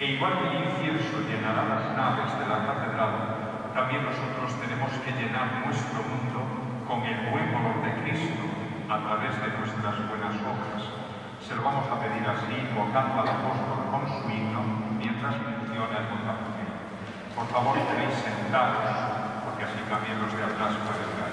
igual que el incienso llenará las naves de la catedral, también nosotros tenemos que llenar nuestro mundo con el buen olor de Cristo a través de nuestras buenas obras. Se lo vamos a pedir así, invocando al apóstol con su himno, mientras funciona el montaje. Por favor, queréis sentaros, porque así también los de atrás pueden ver.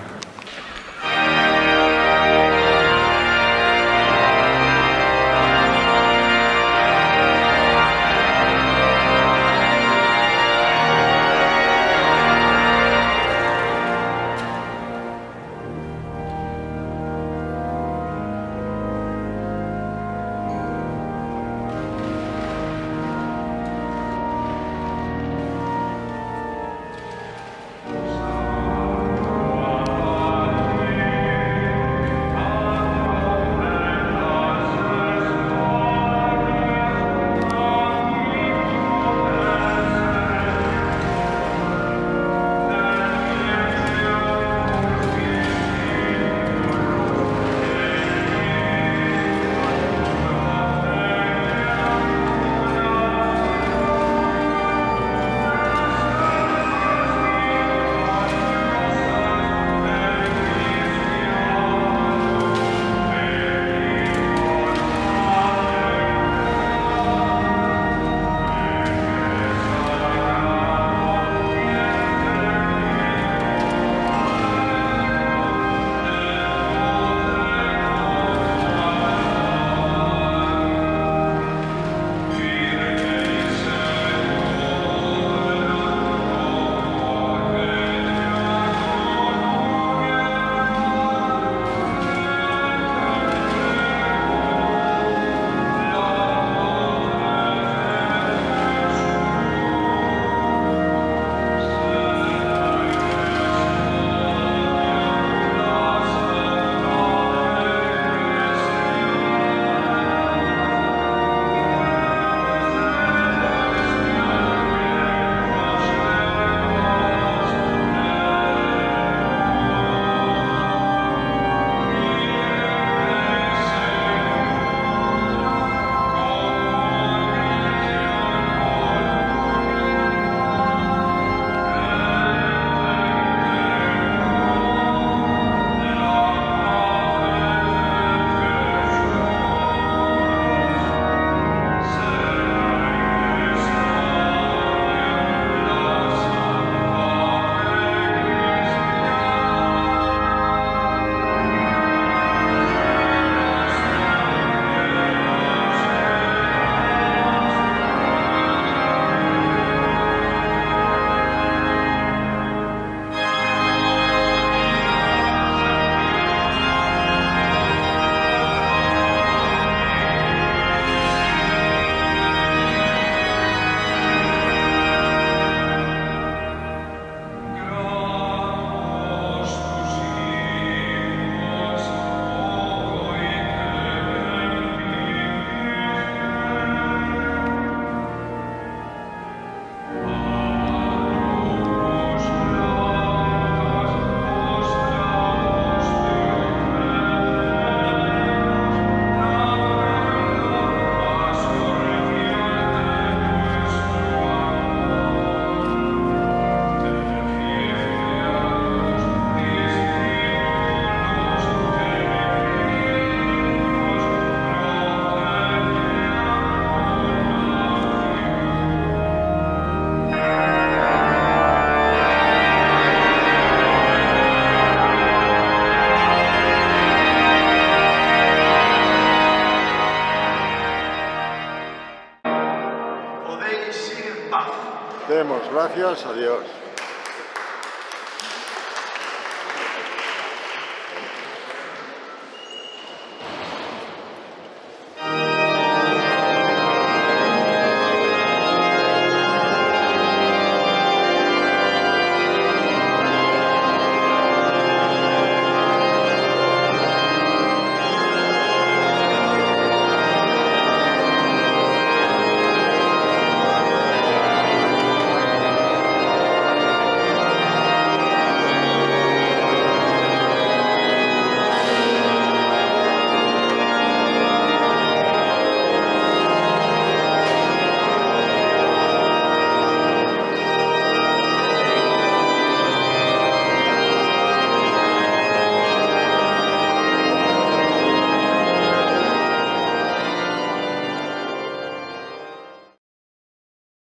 Demos gracias a Dios.